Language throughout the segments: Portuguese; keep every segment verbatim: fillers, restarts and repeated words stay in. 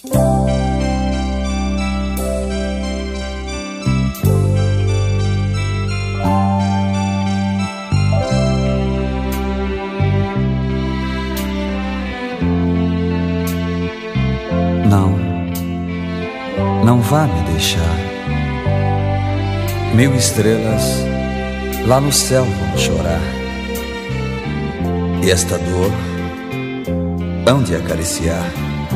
Não, não vá me deixar. Mil estrelas lá no céu vão chorar, e esta dor hão de acariciar.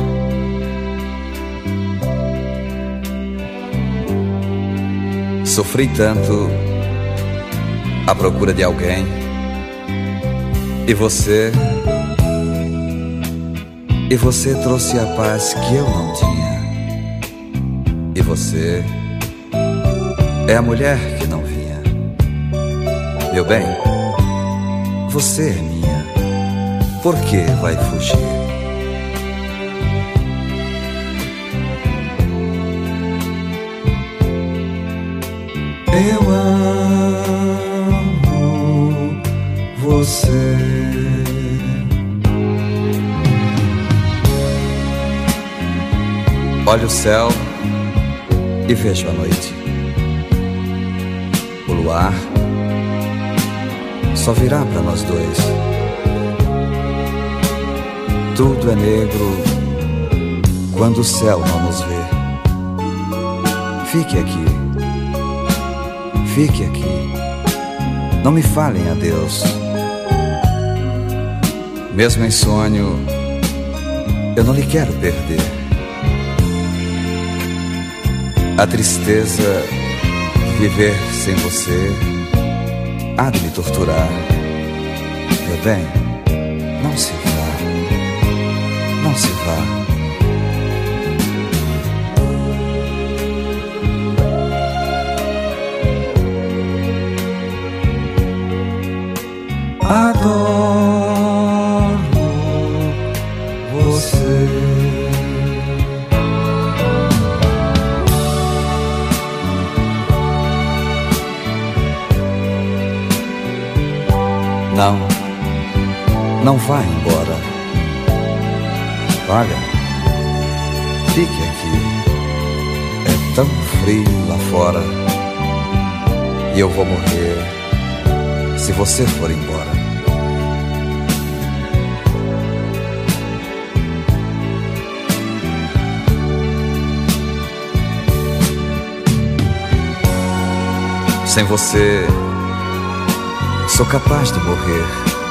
Sofri tanto à procura de alguém, e você, e você trouxe a paz que eu não tinha. E você é a mulher que não vinha. Meu bem, você é minha, por que vai fugir? Eu amo você. Olho o céu e vejo a noite. O luar só virá para nós dois. Tudo é negro quando o céu não nos vê. Fique aqui, fique aqui. Não me falem adeus. Mesmo em sonho, eu não lhe quero perder. A tristeza de viver sem você há de me torturar. Meu bem, não se vá, não se vá. Adoro você. Não, não vá embora. Olha, fique aqui. É tão frio lá fora, e eu vou morrer se você for embora. Sem você, sou capaz de morrer.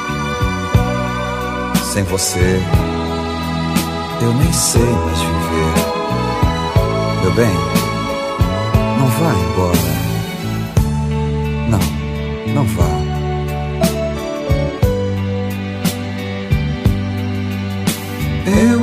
Sem você, eu nem sei mais viver. Meu bem, não vá embora. Não, não vá. Eu